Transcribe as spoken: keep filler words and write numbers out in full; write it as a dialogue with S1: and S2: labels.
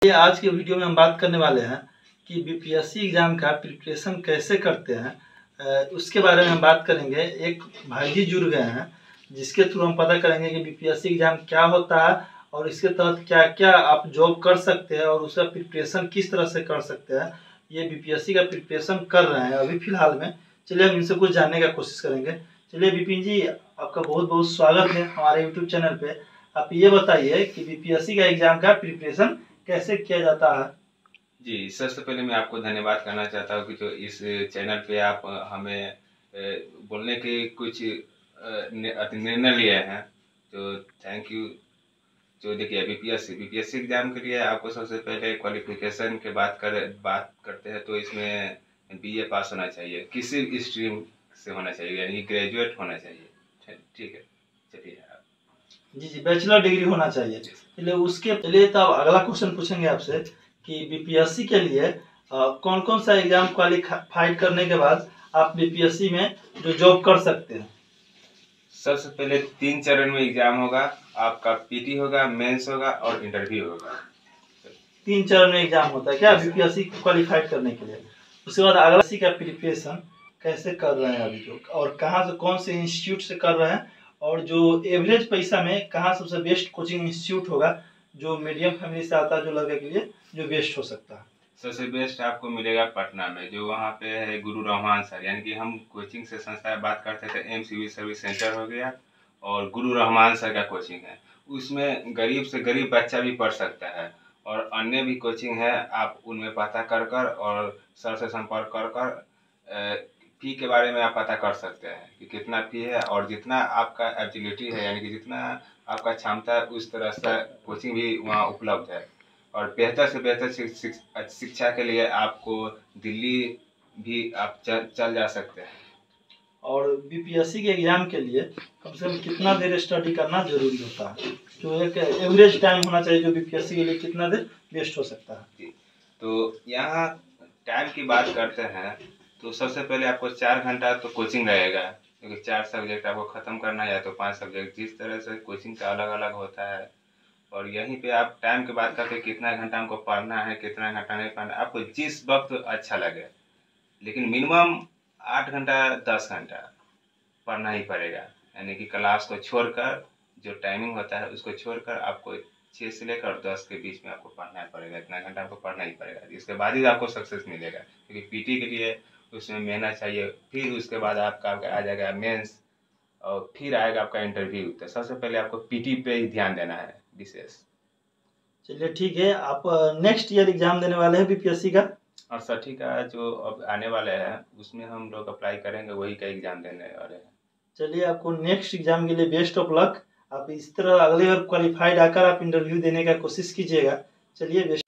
S1: ये आज के वीडियो में हम बात करने वाले हैं कि बीपीएससी एग्जाम का प्रिपरेशन कैसे करते हैं, उसके बारे में हम बात करेंगे। एक भाई जी जुड़ गए हैं जिसके थ्रू हम पता करेंगे कि बीपीएससी एग्जाम क्या होता है और इसके तहत क्या क्या आप जॉब कर सकते हैं और उसका प्रिपरेशन किस तरह से कर सकते हैं। ये बीपीएससी का प्रिपरेशन कर रहे हैं अभी फिलहाल में। चलिए हम इनसे कुछ जानने का कोशिश करेंगे। चलिए विपिन जी, आपका बहुत बहुत स्वागत है हमारे यूट्यूब चैनल पे। आप ये बताइए कि बीपीएससी का एग्जाम का प्रिपरेशन कैसे किया जाता है।
S2: जी, सबसे पहले मैं आपको धन्यवाद करना चाहता हूँ कि जो इस चैनल पे आप हमें बोलने के कुछ निर्णय लिए हैं, तो थैंक यू। जो देखिए बीपीएससी बीपीएससी एग्जाम के लिए आपको सबसे पहले क्वालिफिकेशन के बात कर बात करते हैं तो इसमें बीए पास होना चाहिए, किसी स्ट्रीम से होना चाहिए, यानी ग्रेजुएट होना चाहिए। ठीक है, चलिए आप।
S1: जी जी, बैचलर डिग्री होना चाहिए। चलिए उसके चलिए तो अगला क्वेश्चन पूछेंगे आपसे कि बीपीएससी के लिए आ, कौन कौन सा एग्जाम क्वालिफाइड करने के बाद आप बीपीएससी में जो जॉब कर सकते हैं।
S2: सबसे पहले तीन चरण में एग्जाम होगा, आपका पीटी होगा, मेंस होगा और इंटरव्यू होगा।
S1: तीन चरण में एग्जाम होता है क्या बीपीएससी क्वालिफाइड करने के लिए। उसके बाद अगला सी का प्रिपरेशन कैसे कर रहे हैं अभी जो, और कहाँ से कौन से इंस्टीट्यूट से कर रहे हैं, और जो एवरेज पैसा में कहाँ सबसे बेस्ट कोचिंग इंस्टीट्यूट होगा जो मीडियम फैमिली से आता है, जो लड़के के लिए जो बेस्ट हो सकता है।
S2: सबसे बेस्ट आपको मिलेगा पटना में, जो वहाँ पे है गुरु रहमान सर, यानी कि हम कोचिंग से संस्था बात करते थे, एम सिविल सर्विस सेंटर हो गया और गुरु रहमान सर का कोचिंग है। उसमें गरीब से गरीब बच्चा भी पढ़ सकता है और अन्य भी कोचिंग है, आप उनमें पता कर कर और सर से संपर्क कर कर फी के बारे में आप पता कर सकते हैं कि कितना फी है, और जितना आपका एबिलिटी है, यानी कि जितना आपका क्षमता है उस तरह से कोचिंग भी वहाँ उपलब्ध है। और बेहतर से बेहतर शिक्षा के लिए आपको दिल्ली भी आप चल चल जा सकते हैं।
S1: और बीपीएससी के एग्जाम के लिए कम से कम कितना देर स्टडी करना जरूरी होता है, जो एक एवरेज टाइम होना चाहिए जो बीपीएससी के लिए कितना देर बेस्ट हो सकता है।
S2: तो यहाँ टाइम की बात करते हैं तो सबसे पहले आपको चार घंटा तो कोचिंग रहेगा, क्योंकि चार सब्जेक्ट आपको ख़त्म करना है, या तो पांच सब्जेक्ट, जिस तरह से कोचिंग का अलग अलग होता है। और यहीं पे आप टाइम की बात करते हैं कितना घंटा हमको पढ़ना है, कितना घंटा नहीं पढ़ना, आपको जिस वक्त अच्छा लगे, लेकिन मिनिमम आठ घंटा दस घंटा पढ़ना ही पड़ेगा। यानी कि क्लास को छोड़कर जो टाइमिंग होता है उसको छोड़कर आपको छः से लेकर दस के बीच में आपको पढ़ना ही पड़ेगा। इतना घंटा आपको पढ़ना ही पड़ेगा, इसके बाद ही आपको सक्सेस मिलेगा, क्योंकि पीटी के लिए उसमें मेहनत चाहिए। फिर उसके बाद आपका आ जाएगा मेंस और फिर आएगा आपका इंटरव्यू। तो सबसे पहले आपको पीटी पे ही ध्यान देना है विशेष।
S1: चलिए ठीक है, आप नेक्स्ट ईयर एग्जाम देने वाले हैं बीपीएससी का,
S2: और सठी का जो अब आने वाले हैं उसमें हम लोग अप्लाई करेंगे, वही का एग्जाम देने वाले हैं।
S1: चलिए आपको नेक्स्ट एग्जाम के लिए बेस्ट ऑफ लक। आप इस तरह अगले बार क्वालिफाइड आकर आप इंटरव्यू देने का कोशिश कीजिएगा। चलिए।